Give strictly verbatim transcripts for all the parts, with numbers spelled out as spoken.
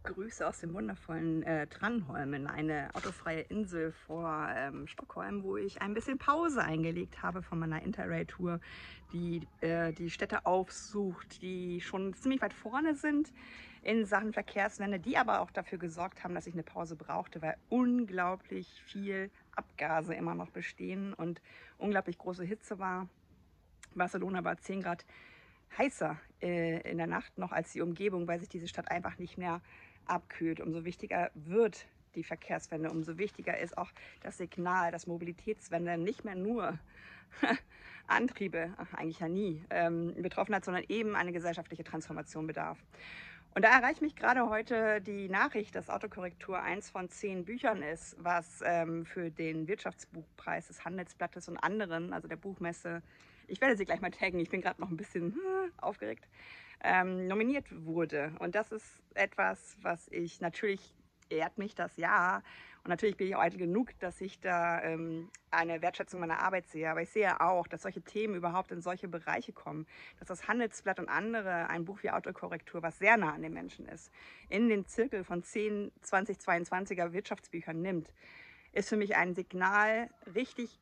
Grüße aus dem wundervollen äh, Tranholmen, eine autofreie Insel vor ähm, Stockholm, wo ich ein bisschen Pause eingelegt habe von meiner Interrail-Tour, die äh, die Städte aufsucht, die schon ziemlich weit vorne sind in Sachen Verkehrswende, die aber auch dafür gesorgt haben, dass ich eine Pause brauchte, weil unglaublich viel Abgase immer noch bestehen und unglaublich große Hitze war. Barcelona war zehn Grad heißer äh, in der Nacht noch als die Umgebung, weil sich diese Stadt einfach nicht mehr abkühlt. Umso wichtiger wird die Verkehrswende, umso wichtiger ist auch das Signal, dass Mobilitätswende nicht mehr nur Antriebe, ach, eigentlich ja nie, ähm, betroffen hat, sondern eben eine gesellschaftliche Transformation bedarf. Und da erreicht mich gerade heute die Nachricht, dass Autokorrektur eins von zehn Büchern ist, was ähm, für den Wirtschaftsbuchpreis des Handelsblattes und anderen, also der Buchmesse, ich werde sie gleich mal taggen, ich bin gerade noch ein bisschen aufgeregt, ähm, nominiert wurde. Und das ist etwas, was ich natürlich, ehrt mich das, ja. Und natürlich bin ich auch eitel genug, dass ich da ähm, eine Wertschätzung meiner Arbeit sehe. Aber ich sehe auch, dass solche Themen überhaupt in solche Bereiche kommen. Dass das Handelsblatt und andere ein Buch wie Autokorrektur, was sehr nah an den Menschen ist, in den Zirkel von zehn zwanzig zweiundzwanziger Wirtschaftsbüchern nimmt, ist für mich ein Signal, richtig,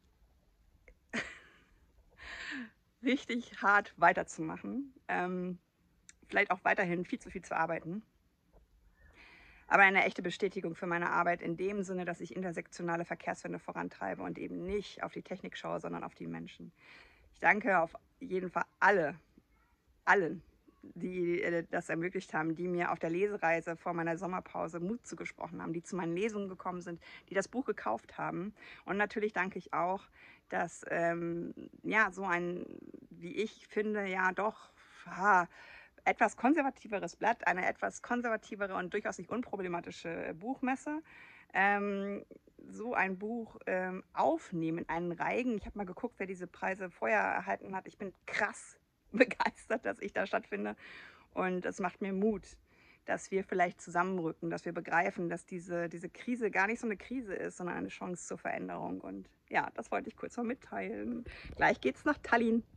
richtig hart weiterzumachen. Ähm, vielleicht auch weiterhin viel zu viel zu arbeiten. Aber eine echte Bestätigung für meine Arbeit in dem Sinne, dass ich intersektionale Verkehrswende vorantreibe und eben nicht auf die Technik schaue, sondern auf die Menschen. Ich danke auf jeden Fall alle, allen, die das ermöglicht haben, die mir auf der Lesereise vor meiner Sommerpause Mut zugesprochen haben, die zu meinen Lesungen gekommen sind, die das Buch gekauft haben. Und natürlich danke ich auch, dass ähm, ja, so ein, wie ich finde, ja doch, ha, etwas konservativeres Blatt, eine etwas konservativere und durchaus nicht unproblematische Buchmesse, ähm, so ein Buch ähm, aufnehmen, einen Reigen. Ich habe mal geguckt, wer diese Preise vorher erhalten hat. Ich bin krass begeistert, dass ich da stattfinde. Und es macht mir Mut, dass wir vielleicht zusammenrücken, dass wir begreifen, dass diese, diese Krise gar nicht so eine Krise ist, sondern eine Chance zur Veränderung. Und ja, das wollte ich kurz mal mitteilen. Gleich geht's nach Tallinn.